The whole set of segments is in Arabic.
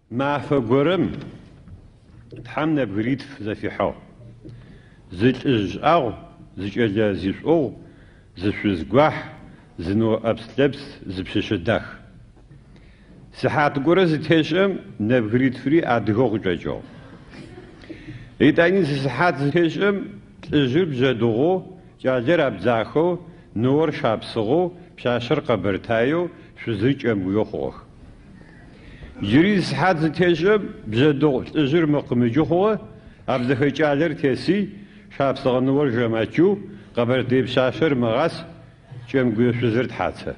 ما فجرم تحمنا بريد في حاو زج أو زج أجا زج أو زج جواح زنو أبسلبس زبشش دخ سحات جورز تهشم نبريد فري أدغوغ جاجو إتاني سحات تهشم تجرب جدوغو جاجر أبزاخو نور شابسغو بشاشر قبرتايو شزيج أمويوخوخ جري سحات تهشم بجدوغ تجر مقمجوخو أبزاخي جاجر تيسي شابسغ نور جماچو قبرتاي بشاشر مغاس جمعية شزرت حادثة.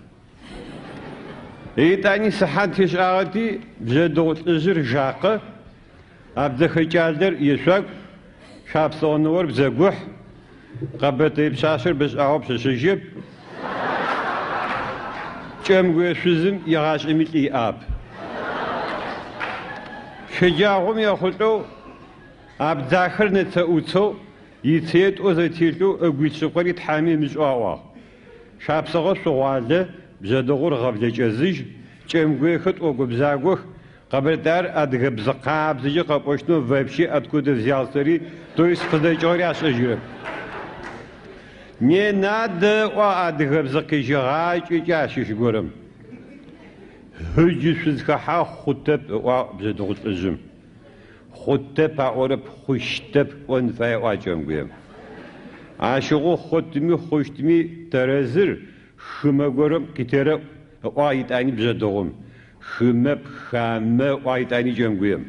إيتاني سحات تشاغتي بجدوغ تجر جاقة أبزاخي جاجر يشوك شابسغ نور بزاقوح قبرتاي بشاشر بش أعوب شجيب جمعية شزم يغاش إميت إياب شجاعهم يخلطو أبزاخر نتساوتو يتسيت أوزيتيلو أقويت شقري تحامي مجواوا شابسغو سوالة بزادغور غبلج أزيج جمعية خط وقبزاقوخ قبردار أدغ بزقاب زيجي قبوشنو وابشي أدكود زيالتري تويس فضيجوري عش أجرب ني ناد وأدغ بزقي جغاج إجاشيش قرم هجي سوزخا خطب وبزادغور أزم خطب أورب خوشتب ونفاي واجمعية عاشقو خطمي خوشتمي ترزر خما قرم كتير وايد أني بزدوم خما بخامة وايد أني جمعية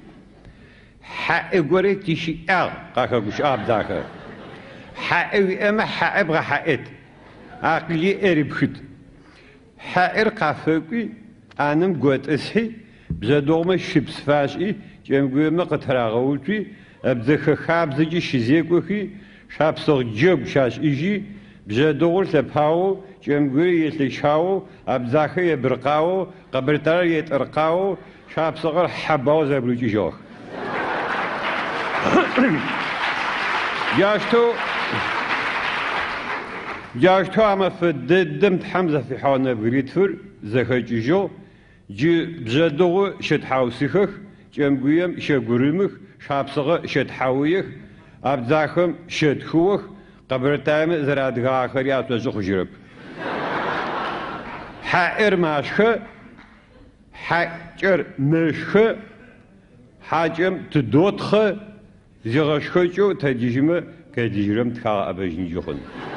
حق قري تشي قاكا قش داخل حق أما حق بغا حقت عقلي أريب خد حق رقافكي أنم قوت أسحي بزدوم شبس فاشي جمعية ما قتراغوتي أبدخ خاب زجي شزيكوخي شابسغ جب شاش إيجي بجدول تبهاو جمعية يتلشاو أبزاخي يبرقاو قبرتار يترقاو شابسغر حباو زبروجي جوخ جاشتو أما فددم حمزة في حوانا بريدفر زخجي جو جي بجدول شتحاو سيخخ جمعية شاقرمخ شابسغر شتحاويخ أبزاخم شدخوخ قبرتايم زرادغا آخري أتوجه جرب حائر ماشخ حاجر مشخ حاجم تدوتخ زغشخ جو تجيجم كديجرم تخا أبجني جخن